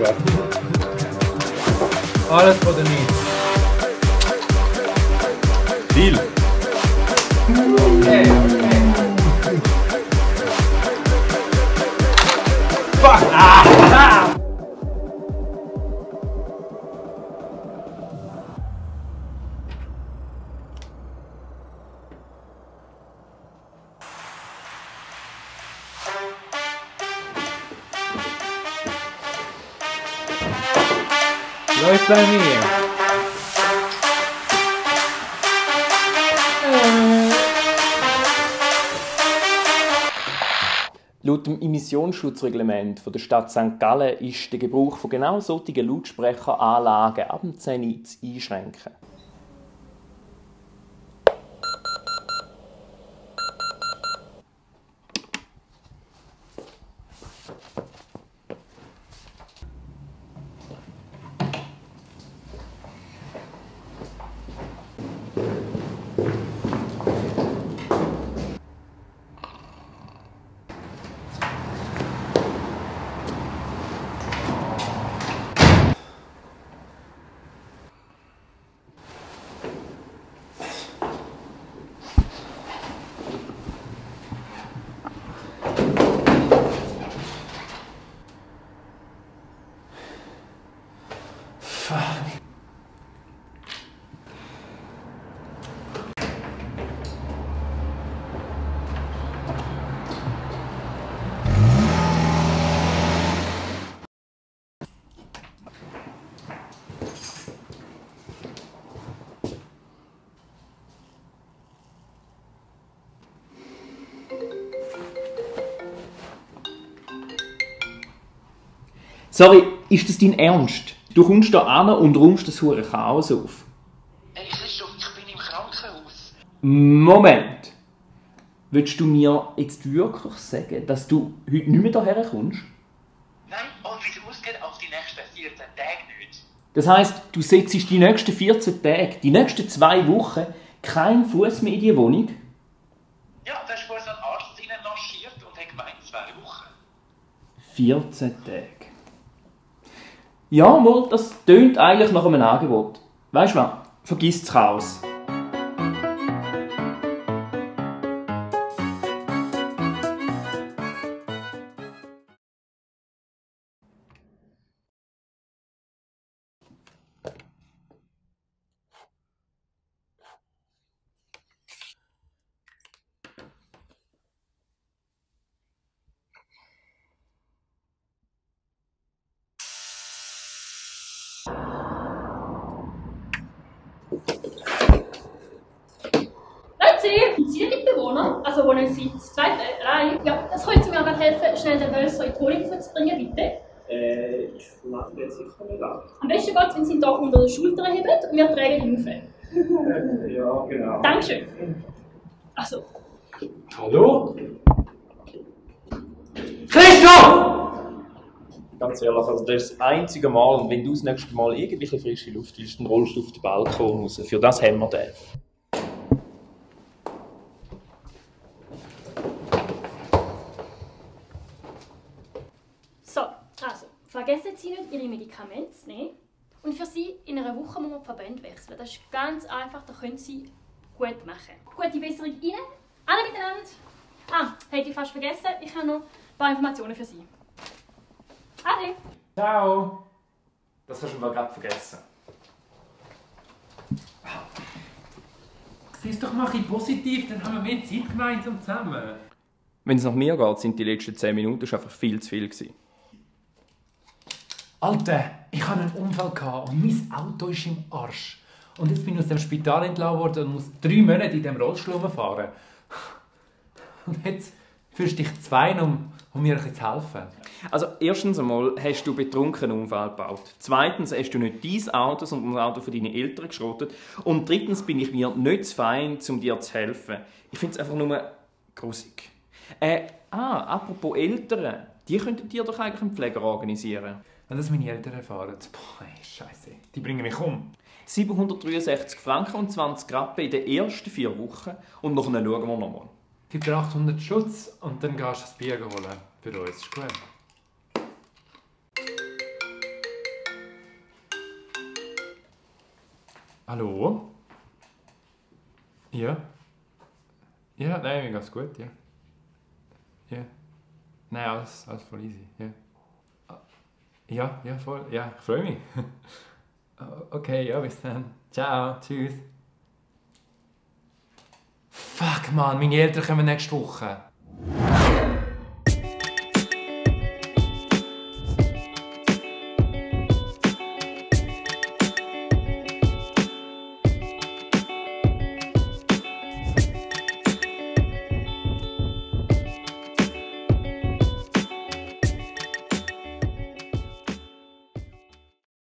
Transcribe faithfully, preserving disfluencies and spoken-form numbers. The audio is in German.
Alles oder nichts. Deal. Okay, okay. Fuck! Ah! Läuft bei mir. Laut dem Emissionsschutzreglement der Stadt Sankt Gallen ist der Gebrauch von genau solchen Lautsprecheranlagen ab dem zehn Uhr zu einschränken. Sorry, ist das dein Ernst? Du kommst hier an und räumst das hure Chaos auf. Hey Christoph, ich bin im Krankenhaus. Moment! Willst du mir jetzt wirklich sagen, dass du heute nicht mehr hierher kommst? Nein, und wie es ausgeht, auf die nächsten vierzehn Tage nicht. Das heisst, du setzt die nächsten vierzehn Tage, die nächsten zwei Wochen, keinen Fuß mehr in die Wohnung? Ja, da ist vorhin so ein Arzt rein marschiert und hat gemeint, zwei Wochen. vierzehn Tage. Ja, mal, das tönt eigentlich nach einem Angebot. Weißt du was? Vergiss das Chaos. Sind Sie die Bewohner? Also wohnen Sie das zweite Reihe? Ja, das können Sie mir gerade helfen, schnell den Wölser in die Wohnung zu bringen, bitte? Äh, ich mache jetzt sicher nicht an. Am besten geht es, wenn Sie ihn hier unter der Schulter heben und wir tragen ihn auf. Äh, ja, genau. Dankeschön. Also. Hallo? Christoph! Ganz ehrlich, also das ist das einzige Mal, wenn du das nächste Mal irgendwelche frische Luft willst, dann rollst du auf den Balkon raus. Für das haben wir den. So, also, vergessen Sie nicht, Ihre Medikamente zu nehmen. Und für Sie in einer Woche muss man die Verbände wechseln. Das ist ganz einfach, das können Sie gut machen. Gute Besserung Ihnen, alle miteinander. Ah, hätte ich fast vergessen, ich habe noch ein paar Informationen für Sie. Ade. Ciao! Das hast du mal gerade vergessen. Siehst doch mal ein bisschen positiv, dann haben wir mehr Zeit gemeinsam zusammen. Wenn es nach mir geht, sind die letzten zehn Minuten schon einfach viel zu viel gewesen. Alter, ich hatte einen Unfall und mein Auto ist im Arsch. Und jetzt bin ich aus dem Spital entlassen worden und muss drei Monate in diesem Rollstuhl fahren. Und jetzt führst du dich zwei, um, um mir zu helfen. Also erstens einmal hast du betrunken einen Unfall gebaut. Zweitens hast du nicht dein Auto, sondern das Auto von deinen Eltern geschrottet. Und drittens bin ich mir nicht zu fein, um dir zu helfen. Ich finde es einfach nur grusig. Äh, ah, apropos Eltern. Die könnten dir doch eigentlich einen Pfleger organisieren. Wenn das meine Eltern erfahren, boah, ey, Scheiße, die bringen mich um. siebenhundertdreiundsechzig Franken und zwanzig Rappen in den ersten vier Wochen. Und nachher schauen wir nochmal. Gib dir achthundert Schutz und dann gehst du das Bier holen. Für uns ist gut. Hallo? Ja? Ja, nein, mir geht's gut, ja. Ja. Nein, alles, alles voll easy, ja. Ja, ja, voll, ja, ich freue mich. Okay, ja, bis dann. Ciao, tschüss. Fuck, Mann, meine Eltern kommen nächste Woche.